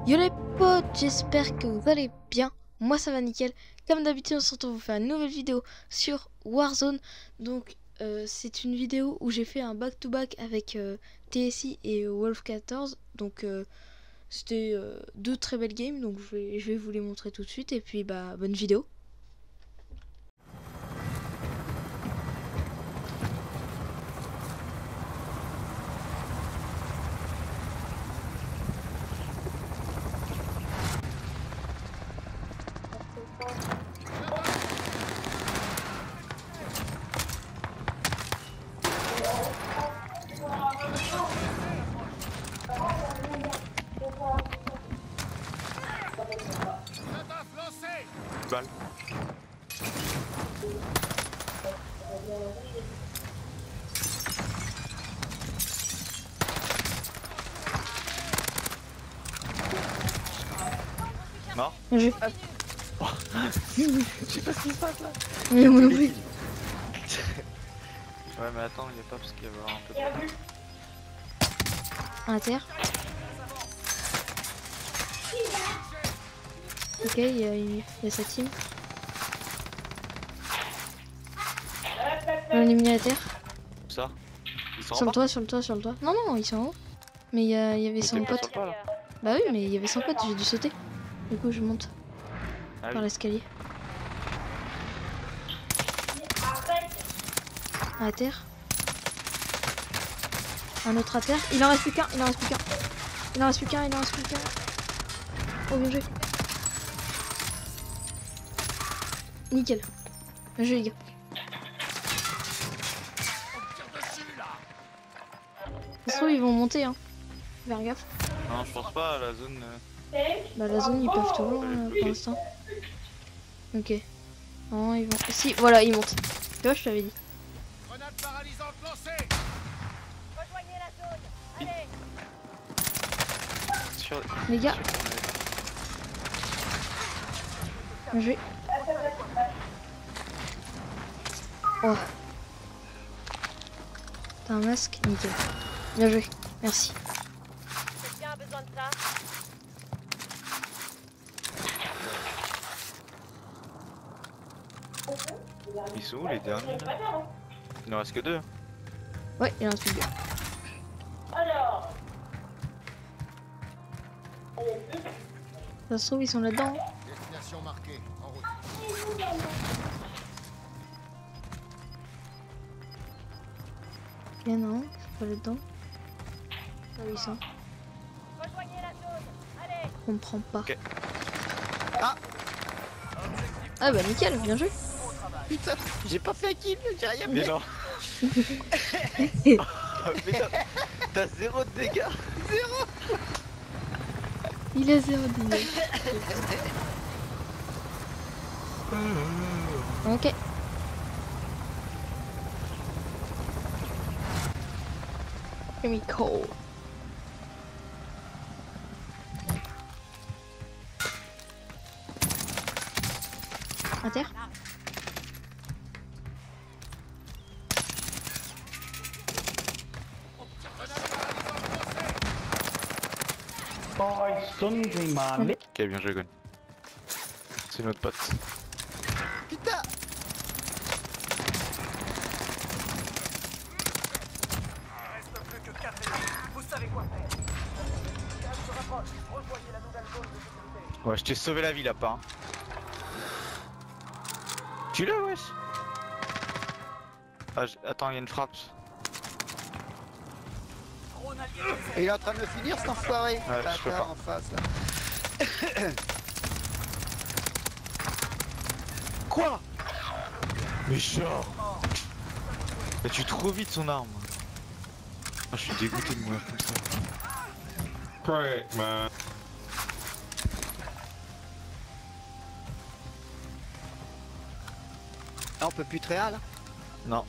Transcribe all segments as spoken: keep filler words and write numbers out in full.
Yo les potes, j'espère que vous allez bien. Moi ça va nickel. Comme d'habitude on se retrouve pour faire une nouvelle vidéo sur Warzone. Donc euh, c'est une vidéo où j'ai fait un back to back avec euh, T S I et Wolf quatorze. Donc euh, c'était euh, deux très belles games. Donc je vais, je vais vous les montrer tout de suite. Et puis bah bonne vidéo. Balle. Mort. Je... Oh. Je sais pas ce qui se passe là. Mais moi non plus. Ouais mais attends, il y a pas parce qu'il y avait un peu de... À terre. Ok, il y, a, il y a sa team. On est mis à terre. Ça. Ils sont Sur en le bas. toit, sur le toit, sur le toit. Non, non, ils sont en haut. Mais il y, a- il y avait Ils son étaient pas pote. sur le toit, là. Bah oui, mais il y avait son pote, j'ai dû sauter. Du coup, je monte Ah par oui. l'escalier. À terre. Un autre à terre. Il en reste plus qu'un, il en reste plus qu'un. Il en reste plus qu'un, il en reste plus qu'un. Oh, bien joué. Nickel. Bien joué, les gars. Ça se trouve, ils vont monter, hein. Faire gaffe. Non, je pense pas à la zone. euh, Bah, la zone, ils peuvent toujours, hein, pour l'instant. Ok. Non, ils vont. Si, voilà, ils montent. Tu vois, je t'avais dit. Grenade paralysante lancée. Rejoignez la zone. Allez. Sur... Les gars. Bien joué. Oh. T'as un masque, nickel. Bien joué, merci. Quelqu'un a besoin de ça? Ils sont où les derniers là? Il n'en reste que deux. Ouais, il en reste plus que deux. Ça se trouve, ils sont là-dedans. Hein. Destination marquée. En route. Il y en a un, c'est pas là-dedans. Ah oui, ils sont. Rejoignez la zone. Allez. On comprend pas. Ok. Ah Ah bah nickel, bien joué. Putain, j'ai pas fait un kill, j'ai rien Mais fait. non. Oh, mais non. T'as zéro de dégâts. Il a zéro dégâts. Ok. Chemical. À terre. Ok, bien joué, Gon. C'est notre pote. Putain. Reste plus que quatre ennemis. Vous savez quoi faire. Gaz se rapproche. Rejoignez la nouvelle zone de sécurité. Ouais, je t'ai sauvé la vie là, pas. Hein. Tu l'as, wesh. Ah, j'- attends, il y a une frappe. Drone allié. Et il est en train de le finir cet enfoiré. Ouais, je peux Bâtard pas. en face là. Quoi? Mais genre. Il tue trop vite son arme. Ah, je suis dégoûté de mourir comme ça. Ah, on peut plus très là. Non.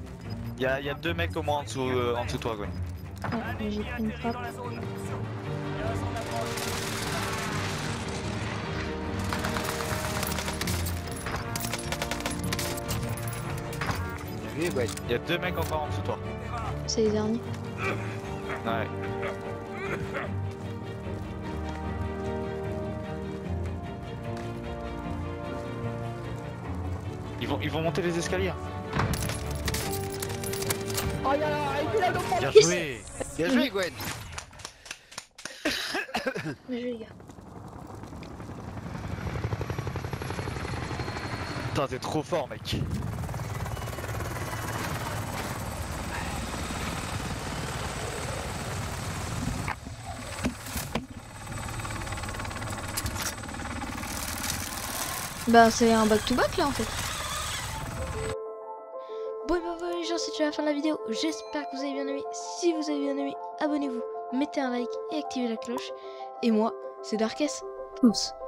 Y'a y a deux mecs au moins en dessous, euh, en dessous de toi, Gwen. Ouais, mais j'ai pris une frappe. Oui, ouais. Il y a deux mecs encore en dessous de toi. C'est les derniers. Ouais. Ils vont, ils vont monter les escaliers. Oh là là, il est là, non, Bien joué. bien joué, Gwen. Bien joué, les gars. Putain, t'es trop fort, mec. Bah c'est un back to back là en fait. Bon et bah voilà les gens, c'est déjà la fin de la vidéo. J'espère que vous avez bien aimé. Si vous avez bien aimé, abonnez-vous, mettez un like et activez la cloche. Et moi, c'est Darkest. Tous.